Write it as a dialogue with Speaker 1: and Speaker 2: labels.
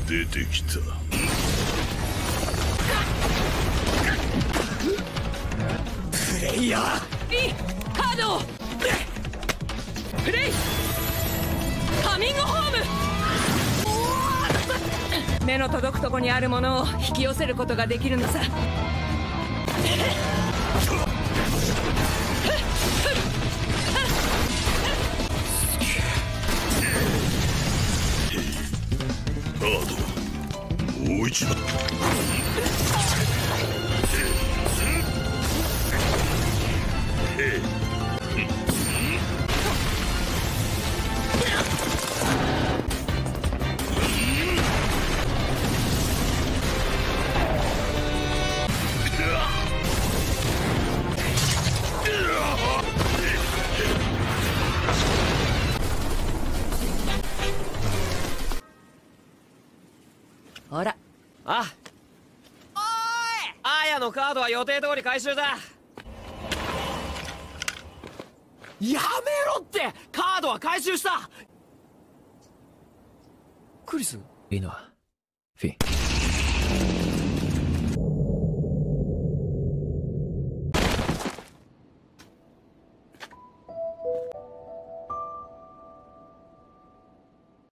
Speaker 1: 出てきた。
Speaker 2: プレイヤー
Speaker 3: リーカードをプレイカミングホーム。目の届くとこにあるものを引き寄せることができるのさ。
Speaker 1: カードもう一度。
Speaker 3: ほら。
Speaker 2: あ、おーい、アーヤのカードは予定通り回収だ。やめろって、カードは回収した。クリス、
Speaker 4: いいな、フィン。